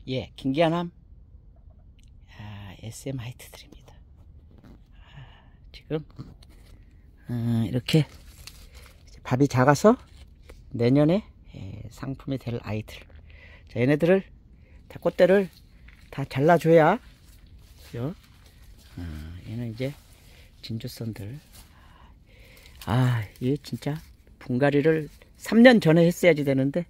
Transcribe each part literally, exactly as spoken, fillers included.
예, 김기한함 아, 에스엠 하이트들입니다. 아, 지금 음, 이렇게 밥이 작아서 내년에 예, 상품이 될 아이들. 자, 얘네들을 다 꽃대를 다 잘라줘야 그죠? 어, 얘는 이제 진주선들. 아, 이게 진짜 분갈이를 삼 년 전에 했어야지 되는데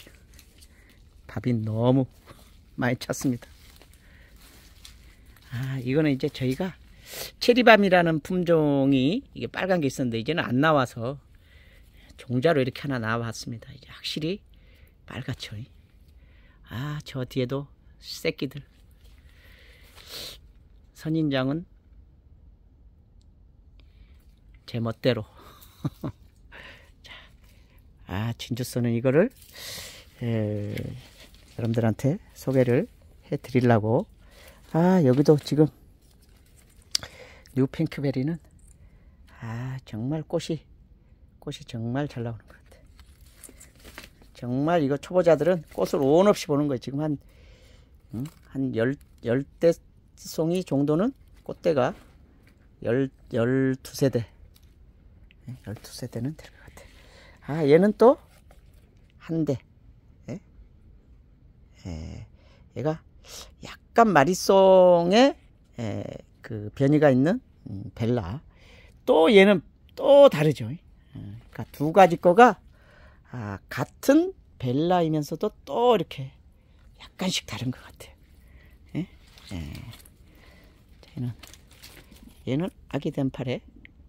밥이 너무 많이 찼습니다. 아, 이거는 이제 저희가 체리밤이라는 품종이 이게 빨간 게 있었는데 이제는 안 나와서 종자로 이렇게 하나 나왔습니다. 이제 확실히 빨갛죠. 아, 저 뒤에도 새끼들. 선인장은 제 멋대로. 자, 아, 진주선은 이거를 에, 여러분들한테 소개를 해 드리려고. 아, 여기도 지금 뉴핑크베리는 아, 정말 꽃이 꽃이 정말 잘 나오는 것 같아. 정말 이거 초보자들은 꽃을 온 없이 보는 거예요. 지금 한 음, 한 열 열대 송이 정도는 꽃대가 열 열두 세대 열두 세대는 될 것 같아. 아, 얘는 또 한 대. 예? 예, 얘가 약간 마리송의 에, 그 변이가 있는 음, 벨라. 또 얘는 또 다르죠. 예, 그러니까 두 가지 거가 아, 같은 벨라이면서도 또 이렇게 약간씩 다른 것 같아요. 예? 예. 자, 얘는 얘는 아기 덴팔에.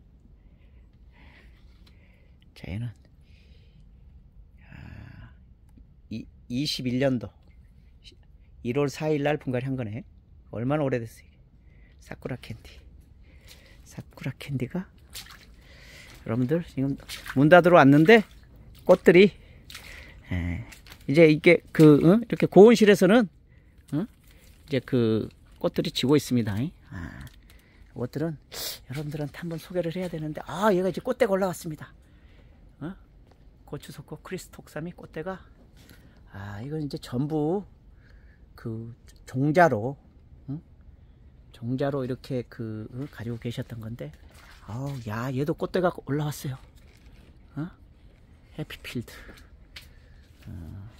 자, 얘는 아, 이, 이십일 년도 일월 사일 날 분갈이 한 거네. 얼마나 오래됐어요. 사쿠라 캔디. 사쿠라 캔디가 여러분들 지금 문 닫으러 왔는데 꽃들이 에, 이제 이게 그 어? 이렇게 고온실에서는 어? 이제 그 꽃들이 지고 있습니다. 아, 이것들은 여러분들한테 한번 소개를 해야 되는데 아, 얘가 이제 꽃대가 올라왔습니다. 어? 고추석꽃 크리스톡삼이 꽃대가 아, 이건 이제 전부 그 종자로 응? 종자로 이렇게 그 응? 가지고 계셨던 건데 아우, 야, 얘도 꽃대가 올라왔어요. 어? 해피필드. 어,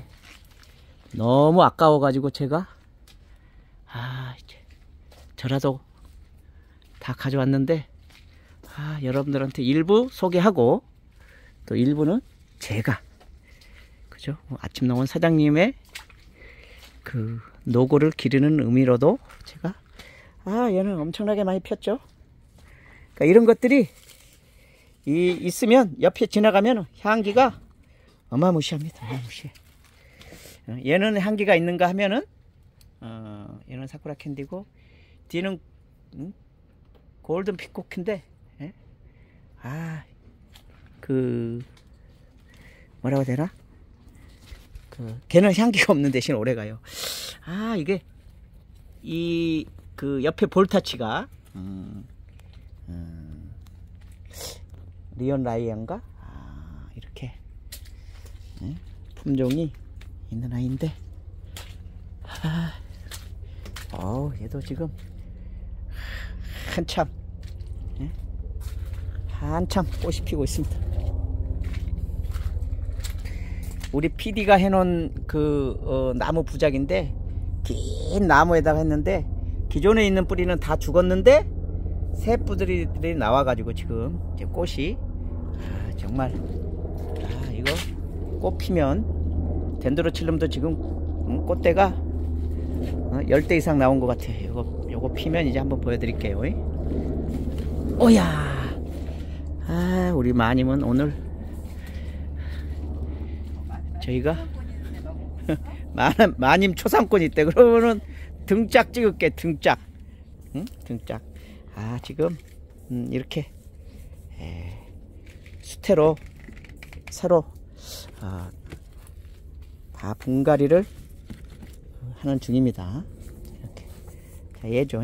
너무 아까워 가지고 제가 아, 이제 저라도 다 가져왔는데 아, 여러분들한테 일부 소개하고 또 일부는 제가 그죠? 아침농원 사장님의 그 노고를 기리는 의미로도 제가 아, 얘는 엄청나게 많이 폈죠. 그러니까 이런 것들이 이 있으면 옆에 지나가면 향기가 어마무시합니다. 어마무시해. 얘는 향기가 있는가 하면은 어, 얘는 사쿠라 캔디고 뒤는 음? 골든 피코크인데 예? 아, 그 뭐라고 해야 되나? 그 걔는 향기가 없는 대신 오래가요. 아, 이게 이 그 옆에 볼타치가 음, 음, 리온 라이언가 아, 이렇게 예? 품종이 있는 아이인데 아, 어, 얘도 지금 한참 예? 한참 꽃이 피고 있습니다. 우리 피디가 해놓은 그 어, 나무 부작인데 긴 나무에다가 했는데 기존에 있는 뿌리는 다 죽었는데 새 뿌리들이 나와가지고 지금 이제 꽃이 아, 정말 아, 이거 꽃 피면 덴드로칠름도 지금 음, 꽃대가 어, 열 대 이상 나온 것 같아요. 요거, 요거 피면 이제 한번 보여드릴게요. 오야, 아, 우리 마님은 오늘 저희가 마님 초상권 있대. 그러면은 등짝 찍을게. 등짝. 응? 등짝. 아, 지금 음, 이렇게 에, 수태로 서로 어, 다 분갈이를 하는 중입니다. 이렇게. 자, 얘죠.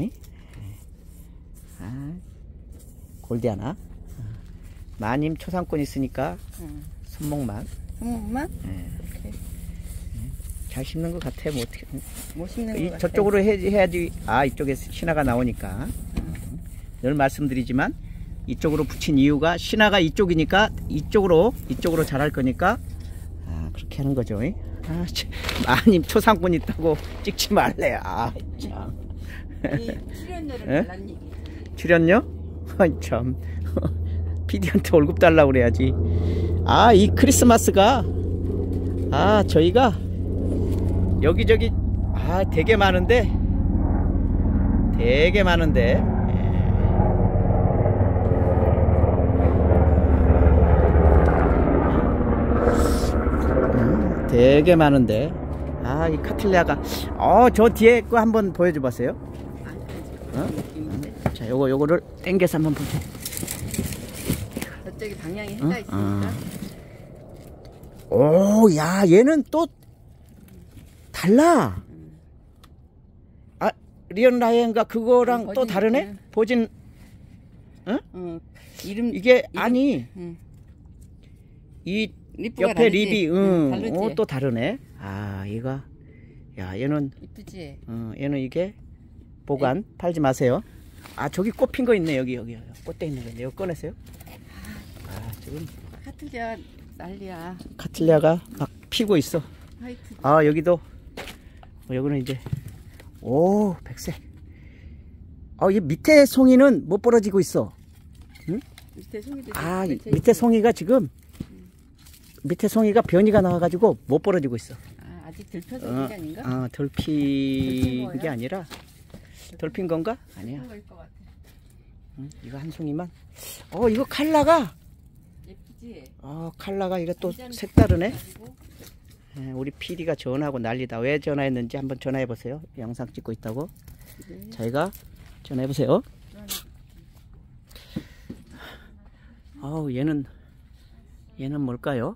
아, 골디아나. 마님 초상권 있으니까 응. 손목만. 손목만? 네. 이렇게. 잘 심는 것 같아. 뭐 어떻게 못 심는 이, 것 같아. 저쪽으로 해, 해야지. 아, 이쪽에 신화가 나오니까. 늘 말씀드리지만 이쪽으로 붙인 이유가 신화가 이쪽이니까 이쪽으로 이쪽으로 자랄 거니까 아, 그렇게 하는 거죠. 아, 참, 마님 초상권 있다고 찍지 말래. 아, 참. 출연료를 예? 달라는 얘기. 출연료? 아이 참. 피디한테 월급 달라고 그래야지. 아, 이 크리스마스가 아, 저희가 여기저기 아, 되게 많은데 되게 많은데 음, 되게 많은데 아, 이 카틀레아가 어, 저 뒤에 거 한번 보여줘 보세요. 어? 자, 요거 요거를 당겨서 한번 보세요. 저쪽에 방향이 해가 있으니까. 어. 오, 야, 얘는 또 달라. 아, 리언 라이언가 그거랑 응, 또 버진 다르네? 있구나. 보진, 응? 어, 이름 이게, 이름- 아니, 응. 이 리프가 옆에 다르지? 립이, 응, 응, 다르지? 어, 또 다르네. 아, 얘가, 야, 얘는, 이쁘지? 어, 얘는 이게 보관, 팔지 마세요. 아, 저기 꽃 핀 거 있네, 여기, 여기. 꽃대 있는 거 있네. 이거 꺼내세요. 아, 지금 카틀리아 난리야. 카틀레아가 막 피고 있어. 화이트. 아, 여기도, 어, 여기는 이제, 오, 백색. 아, 이 밑에 송이는 못 벌어지고 있어. 응? 밑에 송이도 아, 맺혀 밑에 있지? 송이가 지금, 밑에 송이가 변이가 나와가지고 못 벌어지고 있어. 아, 아직 들펴서 어, 있는 게 아닌가? 어, 덜 덜핀 핀 게 거예요? 아니라, 덜 핀 건가? 아니야. 그런 거일 것 같아. 응, 이거 한 송이만. 어, 이거 칼라가, 예쁘지? 어, 칼라가 이거 또 완전 색다르네. 가지고. 예, 우리 피디가 전화하고 난리다. 왜 전화했는지 한번 전화해보세요. 영상 찍고 있다고. 네. 저희가 전화해보세요. 아우, 얘는, 얘는 뭘까요?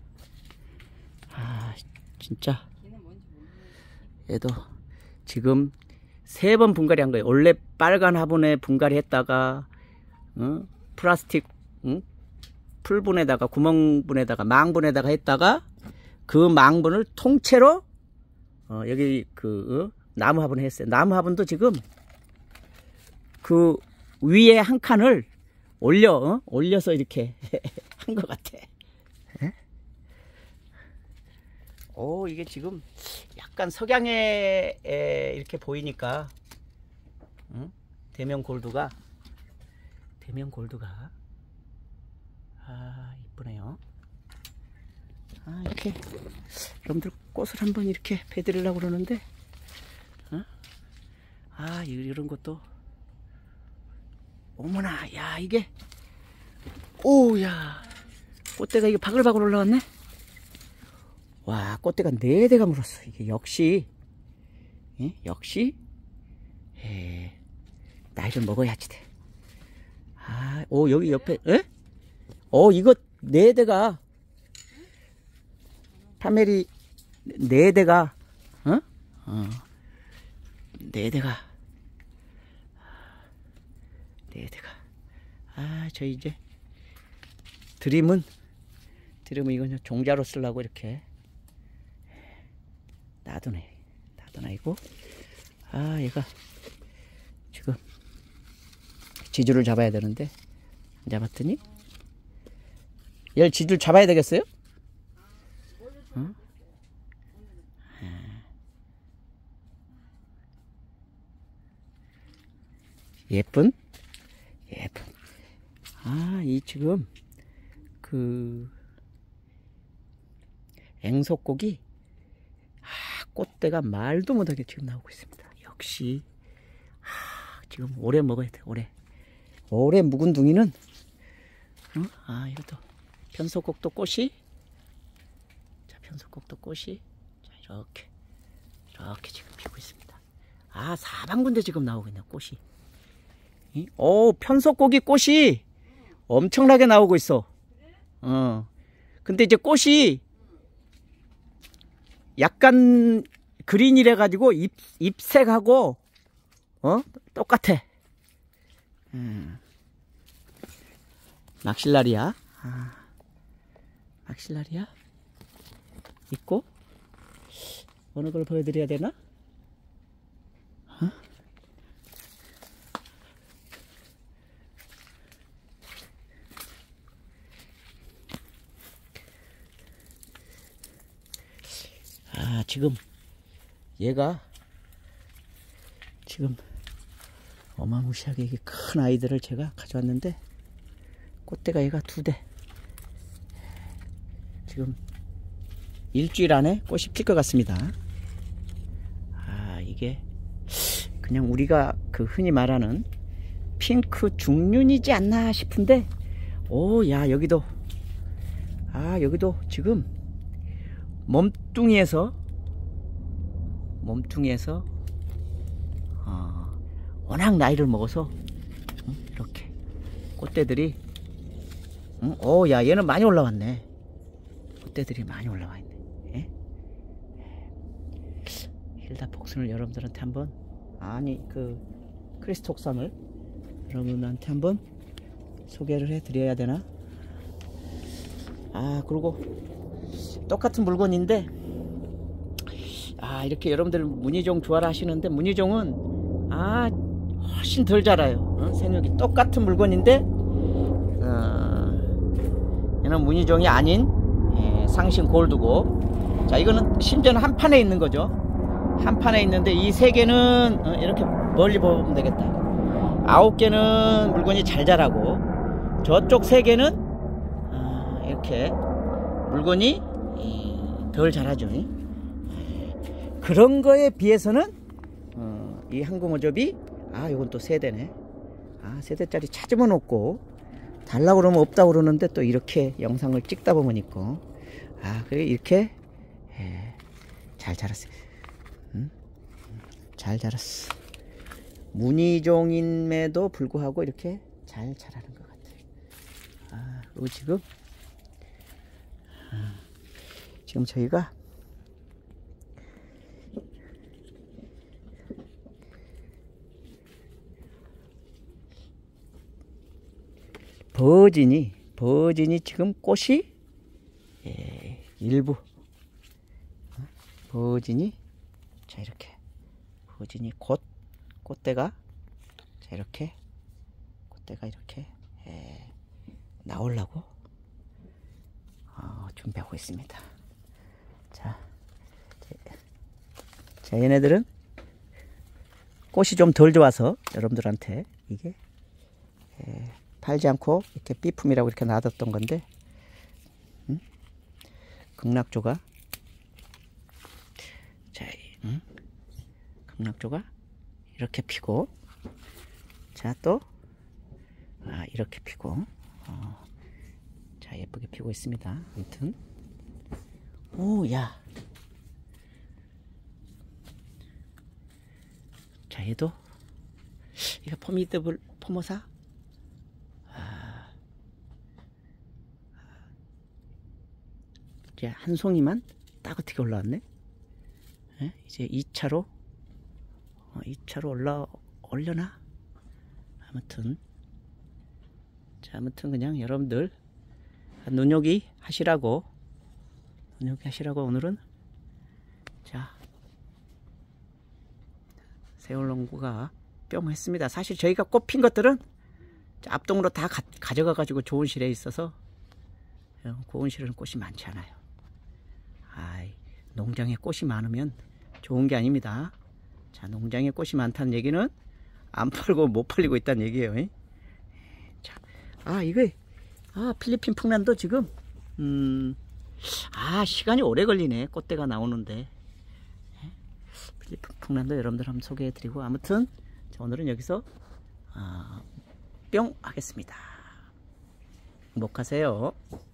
아, 진짜. 걔는 뭔지 모르겠네. 얘도 지금 세 번 분갈이 한 거예요. 원래 빨간 화분에 분갈이 했다가, 어? 플라스틱, 응? 풀분에다가, 구멍분에다가, 망분에다가 했다가, 그 망분을 통째로, 어, 여기 그, 어? 나무 화분에 했어요. 나무 화분도 지금 그 위에 한 칸을 올려, 어? 올려서 이렇게 한 것 같아. 에? 오, 이게 지금 약간 석양에 에, 이렇게 보이니까, 응? 대면 골드가, 대면 골드가, 아, 이쁘네요. 아, 이렇게, 여러분들 꽃을 한번 이렇게 배드리려고 그러는데, 어? 아, 이런 것도, 어머나, 야, 이게, 오, 야, 꽃대가 이게 바글바글 올라왔네? 와, 꽃대가 네 대가 물었어. 이게 역시, 예? 역시, 예, 나이를 먹어야지 돼. 아, 오, 여기 옆에, 예? 어, 이거 네 대가, 파메리 네 대가, 어? 어, 네 대가, 네 대가. 아, 저 이제 드림은, 드림은 이건 종자로 쓰려고 이렇게 놔두네. 놔두나이고. 아, 얘가 지금 지주를 잡아야 되는데 안 잡았더니, 얘를 지주를 잡아야 되겠어요? 어? 예쁜? 예쁜. 아, 이 지금 그 앵소고기, 아, 꽃대가 말도 못하게 지금 나오고 있습니다. 역시, 아, 지금 오래 먹어야 돼. 오래 오래 묵은 둥이는, 어? 아, 이것도 편소국도 꽃이, 자, 편소국도 꽃이, 자, 이렇게 이렇게 지금 피고 있습니다. 아, 사방군데 지금 나오고 있네, 꽃이. 이? 오, 편소고기 꽃이 엄청나게 나오고 있어. 어. 근데 이제 꽃이 약간 그린이래 가지고 잎, 잎색하고, 어? 똑같아. 음. 막실라리아. 아, 막실라리아 있고, 어느 걸 보여드려야 되나? 어? 아, 지금 얘가 지금 어마무시하게 이게 큰 아이들을 제가 가져왔는데 꽃대가 얘가 두 대. 지금 일주일 안에 꽃이 필 것 같습니다. 아, 이게 그냥 우리가 그 흔히 말하는 핑크 중륜이지 않나 싶은데, 오, 야, 여기도, 아, 여기도 지금 몸뚱이에서 몸뚱이에서 어, 워낙 나이를 먹어서 응? 이렇게 꽃대들이, 응? 오, 야, 얘는 많이 올라왔네. 꽃대들이 많이 올라와 있네. 예? 힐다 폭순을 여러분들한테 한번, 아니 그 크리스톡상을 여러분한테 한번 소개를 해 드려야 되나? 아, 그리고 똑같은 물건인데, 아, 이렇게 여러분들 무늬종 좋아라 하시는데, 무늬종은 아 훨씬 덜 자라요. 어? 생육이 똑같은 물건인데, 어, 얘는 무늬종이 아닌 예, 상신 골드고, 자, 이거는 심지어는 한 판에 있는 거죠. 한 판에 있는데 이 세 개는 어, 이렇게 멀리 보면 되겠다. 아홉 개는 물건이 잘 자라고, 저쪽 세 개는 어, 이렇게 물건이 덜 자라죠. 그런 거에 비해서는 어, 이 항공어접이, 아, 요건 또 세대네. 아, 세대짜리 찾으면 없고, 달라고 그러면 없다고 그러는데, 또 이렇게 영상을 찍다 보면 있고, 아, 그래, 이렇게 예, 잘 자랐어요. 음? 잘 자랐어. 무늬종임에도 불구하고 이렇게 잘 자라는 것 같아요. 아, 그리고 지금 아, 지금 저희가 버진이 버진이 지금 꽃이 예, 일부 버진이, 자, 이렇게 버진이 곧 꽃대가, 자, 이렇게 꽃대가 이렇게 예, 나오려고 어, 준비하고 있습니다. 자, 자, 얘네들은 꽃이 좀 덜 좋아서 여러분들한테 이게 예, 팔지 않고 이렇게 B품이라고 이렇게 놔뒀던 건데, 음? 극락조가, 자, 음? 극락조가 이렇게 피고, 자, 또 아, 이렇게 피고, 어, 자, 예쁘게 피고 있습니다. 아무튼, 오, 야, 자, 얘도 이거 포미더블 포모사, 아, 이제 한 송이만 따뜻하게 올라왔네. 예? 이제 이 차로 어, 이 차로 올라 올려나. 아무튼, 자, 아무튼 그냥 여러분들 눈요기 하시라고 눈요기 하시라고 오늘은, 자, 세월농구가 뿅 했습니다. 사실 저희가 꽃핀 것들은 앞동으로 다 가, 가져가 가지고 고온실에 있어서, 고온실에는 꽃이 많지 않아요. 아이, 농장에 꽃이 많으면 좋은 게 아닙니다. 자, 농장에 꽃이 많다는 얘기는 안 팔고 못 팔리고 있다는 얘기예요. 자, 아, 이거, 아, 필리핀 풍란도 지금, 음, 아, 시간이 오래 걸리네. 꽃대가 나오는데. 필리핀 풍란도 여러분들 한번 소개해 드리고, 아무튼, 자, 오늘은 여기서, 아, 뿅 하겠습니다. 행복하세요.